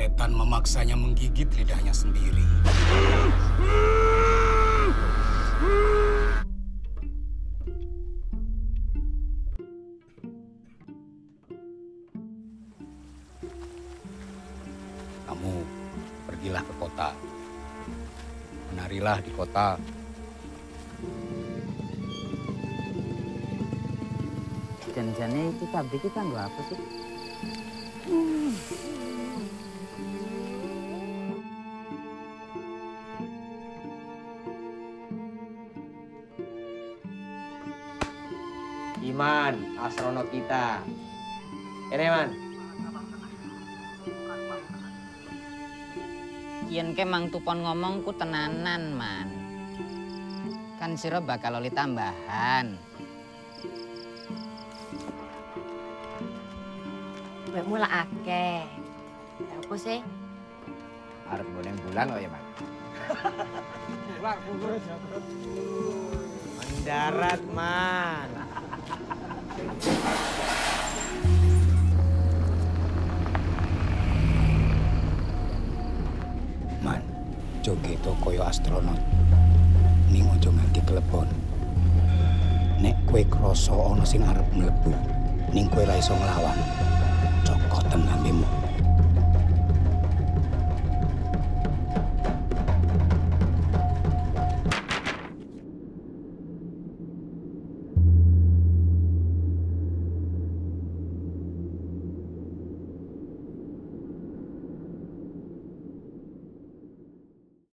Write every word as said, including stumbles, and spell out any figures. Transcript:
Setan memaksanya menggigit lidahnya sendiri. Kamu pergilah ke kota. Menarilah di kota. Jangan-jangan itu tabrik kita nggak apa sih? Hmm. Iman, astronot kita. Ini, Man. Yen ke mang tupon ngomong ku tenanan, Man. Kan sira bakal oli tambahan. Duit mula akeh. Ya apa sih? Arep ngoneng bulan kok ya, Man. Bulan, bulan. Mendarat, Man. Man, jogeto koyo astronot. Ning ojo nganti kelebon. Nek kowe krasa ana sing arep mlebu, ning kowe ra iso nglawan.